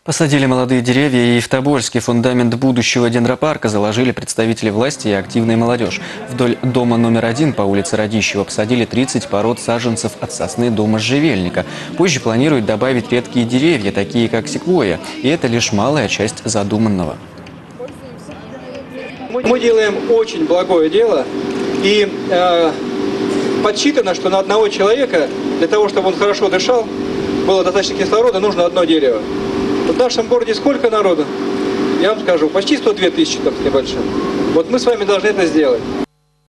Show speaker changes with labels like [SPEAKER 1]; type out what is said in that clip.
[SPEAKER 1] Посадили молодые деревья и в Тобольске. Фундамент будущего дендропарка заложили представители власти и активная молодежь. Вдоль дома номер 1 по улице Радищева посадили 30 пород саженцев от сосны до можжевельника. Позже планируют добавить редкие деревья, такие как секвойя. И это лишь малая часть задуманного.
[SPEAKER 2] Мы делаем очень благое дело, и подсчитано, что на одного человека, для того, чтобы он хорошо дышал, было достаточно кислорода, нужно одно дерево. В нашем городе сколько народу? Я вам скажу, почти 102 тысячи там с небольшим. Вот мы с вами должны это сделать.